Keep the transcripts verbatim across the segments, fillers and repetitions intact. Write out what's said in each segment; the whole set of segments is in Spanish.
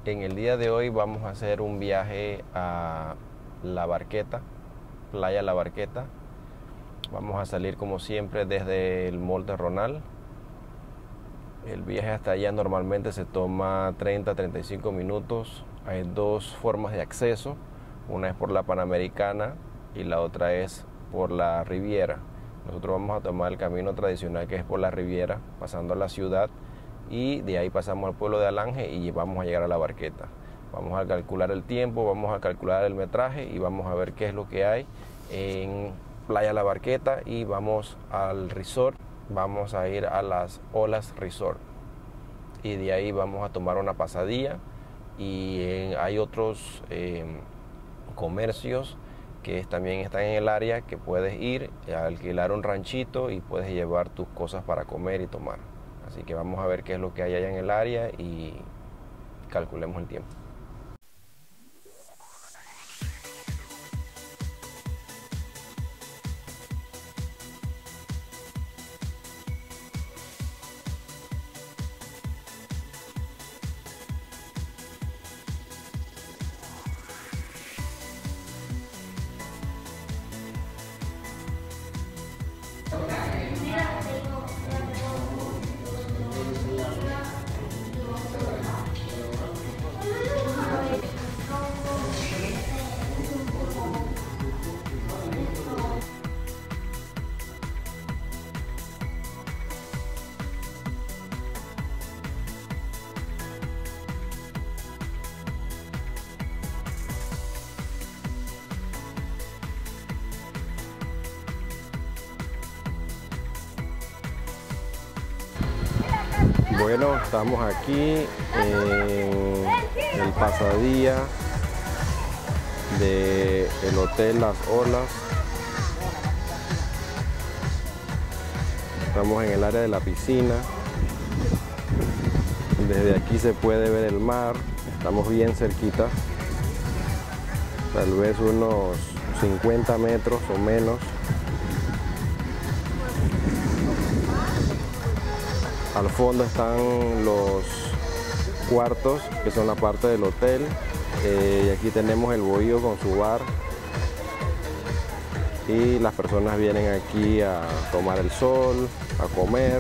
En el día de hoy vamos a hacer un viaje a La Barqueta, Playa La Barqueta. Vamos a salir como siempre desde el Mall Ronald. El viaje hasta allá normalmente se toma treinta a treinta y cinco minutos. Hay dos formas de acceso. Una es por la Panamericana y la otra es por la Riviera. Nosotros vamos a tomar el camino tradicional, que es por la Riviera, pasando a la ciudad, y de ahí pasamos al pueblo de Alange y vamos a llegar a La Barqueta. Vamos a calcular el tiempo, vamos a calcular el metraje y vamos a ver qué es lo que hay en Playa La Barqueta, y vamos al resort. Vamos a ir a las Olas Resort y de ahí vamos a tomar una pasadilla, y en, hay otros eh, comercios que también están en el área, que puedes ir a alquilar un ranchito y puedes llevar tus cosas para comer y tomar. Así que vamos a ver qué es lo que hay allá en el área y calculemos el tiempo. Bueno, estamos aquí en el pasadía del Hotel Las Olas. Estamos en el área de la piscina. Desde aquí se puede ver el mar. Estamos bien cerquita, tal vez unos cincuenta metros o menos. Al fondo están los cuartos, que son la parte del hotel, eh, y aquí tenemos el bohío con su bar, y las personas vienen aquí a tomar el sol, a comer.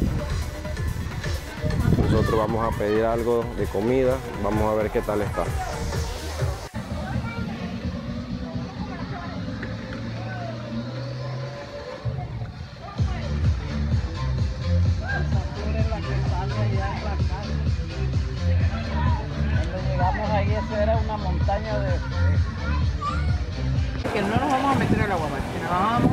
Nosotros vamos a pedir algo de comida, vamos a ver qué tal está. Ahí eso era una montaña de... Que no nos vamos a meter al agua, que nos vamos a